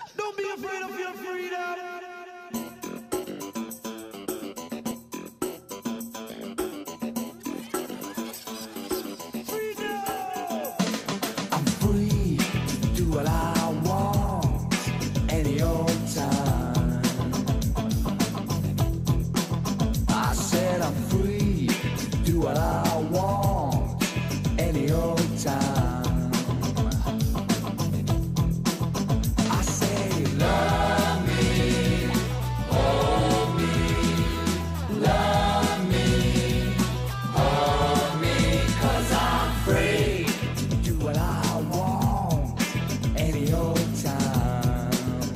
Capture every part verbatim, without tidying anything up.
Don't be afraid of your freedom. What I want any old time. I said I'm free to do what I want any old time. I say love me, hold me, love me, hold me, 'cause I'm free to do what I want any old time.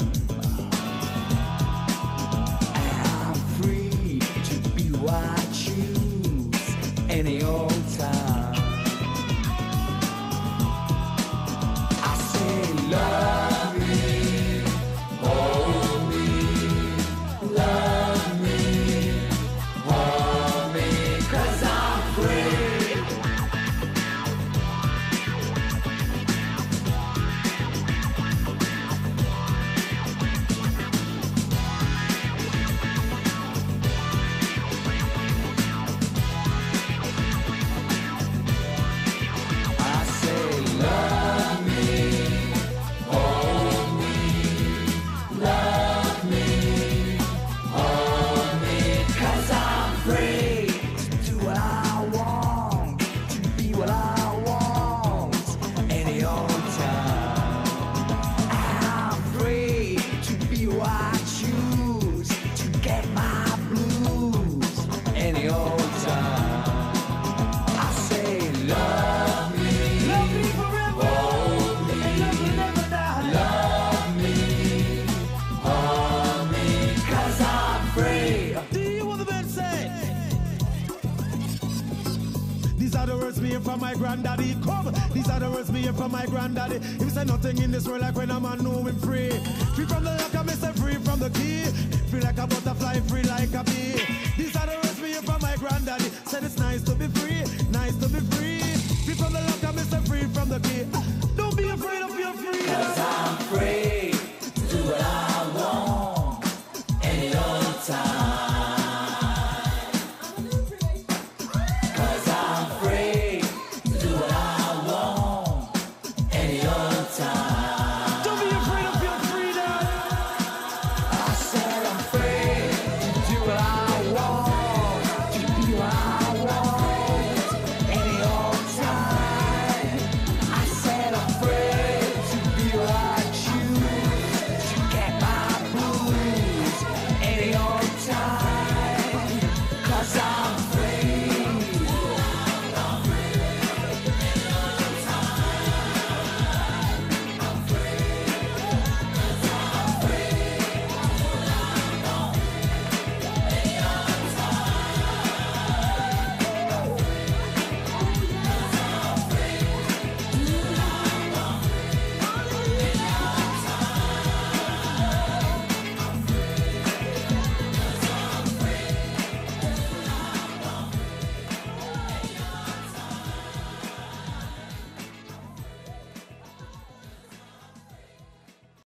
I'm free to be who I choose any old time. I say love me, hold me, love me, hold me, 'cause I'm free. From my granddaddy, come. These are the words me hear from my granddaddy. He said nothing in this world like when a man know him free. Free from the lock, I miss free from the key. Free like a butterfly, free like a bee. These are the words me hear from my granddaddy. Said it's nice to be free, nice to be free. Free from the lock, I miss free from the key.